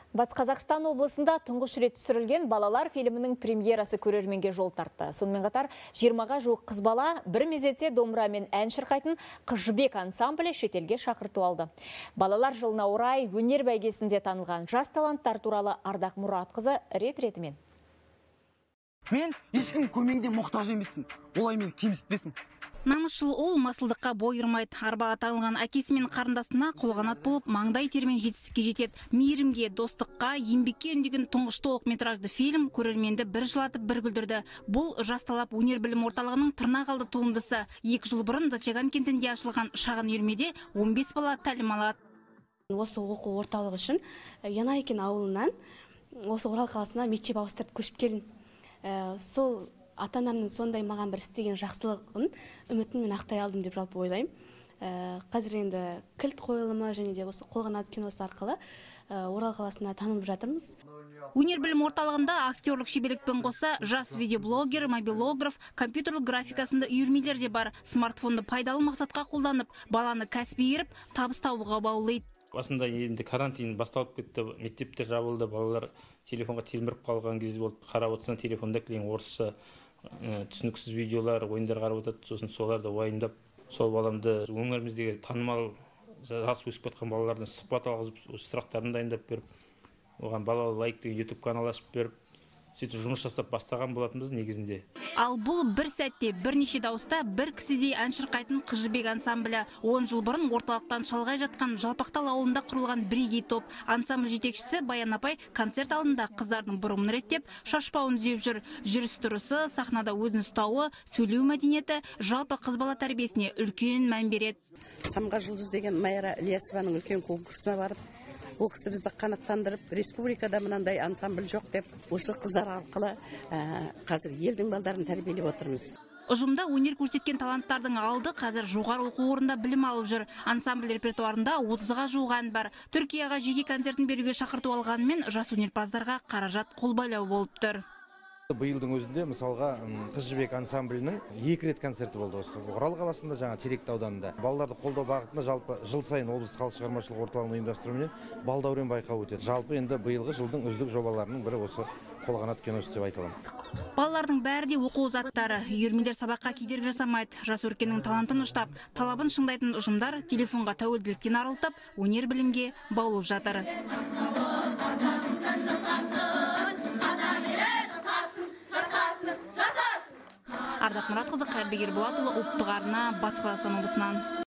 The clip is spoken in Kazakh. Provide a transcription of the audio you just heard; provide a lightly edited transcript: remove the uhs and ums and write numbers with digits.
Батыс Қазақстан облысында тұңғыш рет түсірілген балалар фильмінің премьерасы көрерменге жол тартты. Сонымен қатар 20-ға жуық қыз бала бір мезетте домбырамен ән шырқайтын Қыз жібек ансамблі шетелге шақырту алды. Балалар жылына орай өнер бәйгесінде танылған жас таланттар туралы Ардақ Мұратқызы рет-ретімен. Мен ешкім көмеңде мұқтаж емеспін. Олай мені кемсітпесін. Намысшыл ол масылдыққа бой ұрмайды. Арбаға таңылған әкесі мен қарындасына қолғанат болып, маңдай термен жетістікке жетеді. Мейірімге, достыққа, еңбекке үндеген тұңғыш толық метражды фильм көрерменді бір жылатып, бір күлдірді. Бұл жас талап өнер білім орталығының тырнақалды туындысы. 2 жыл бұрын Зачаган кентінде ашылған шағын үйірмеде 15 бала тәлім алады. Осы оқу орталығы үшін Янайкен ауылынан осы Орал қаласына мектеп ауыстырып көшіп келдім. Сол ата-анамның сондай маған бір істеген жақсылығын үмітін мен ақтай алдым деп жалпы ойлаймын. Қазір енді кілт қойылымы және де осы қолғанат киносы арқылы Орал қаласына танылып жатырмыз. Өнер білім орталығында актерлік шеберлікпен қоса жас видеоблогер, мобилограф, компьютерлік графикасында үйірмелер де бар. Смартфонды пайдалы мақсатқа қолданып, баланы кәсіби еріп, табыс табуға баулайды. Басында енді карантин басталып кетті, мектептер жабылды, балалар телефонға телміріп қалған кезде болды. Қарап отырсаң телефонда кілең орысша түсініксіз видеолар, ойындар қарап отырды. Сосын соларды уайымдап, сол баламды өңіріміздегі танымал жас өсіп кеткен балалардан сұхбат алғызып, сұрақтарын дайындап беріп, оған балалы лайкты YouTube канал ашып беріп, сөйтіп жұмыс жасап бастаған болатынбыз негізінде. Ал бұл бір сәтте бірнеше дауыста бір кісідей ән шырқайтын Қыз жібек ансамблі. 10 жыл бұрын орталықтан шалғай жатқан Жалпақтал ауылында құрылған бірегей топ. Ансамбль жетекшісі Баян апай концерт алдында қыздардың бұрымын реттеп, шашпауын түзеп жүр. Жүріс-тұрысы, сахнада өзін ұстауы, сөйлеу мәдениеті жалпы қыз бала тәрбиесіне үлкен мән береді. Самға жұлдыз деген Майра Ілиясованың үлкен конкурсына барып, ол кісі бізді қанаттандырып, республикада мынандай ансамбль жоқ деп, осы қыздар арқылы қазір елдің балдарын тәрбиелеп отырмыз. Ұжымда өнер көрсеткен таланттардың алды қазір жоғары оқу орнында білім алып жүр. Ансамбль репертуарында 30-ға жуық ән бар. Түркияға жеке концертін беруге шақырту алғанымен жас өнерпаздарға қаражат қолбайлау болып тұр. Биылдың өзінде мысалға Қыз жібек ансамблінің 2 рет концерті болды осы Орал қаласында, жаңа Теректі ауданында. Балаларды қолдау бағытында жалпы жыл сайын облыс халық шығармашылық орталығының ұйымдастыруымен балдәурен байқауы өтеді. Жалпы енді биылғы жылдың үздік жобаларының бірі осы қолғанат киносы деп айта аламын. Балалардың бәрі де оқу озаттары. Үйірмелер сабаққа кедергі жасамайды. Жас өркеннің талантын ұштап, талабын шыңдайтын ұжымдар телефонға тәуелділіктен арылтып, өнер білімге баулып жатыр. Ардақ Мұратқызы, Қайырбек Ерболатұлы, ұлттық арна, Батыс Қазақстан облысынан.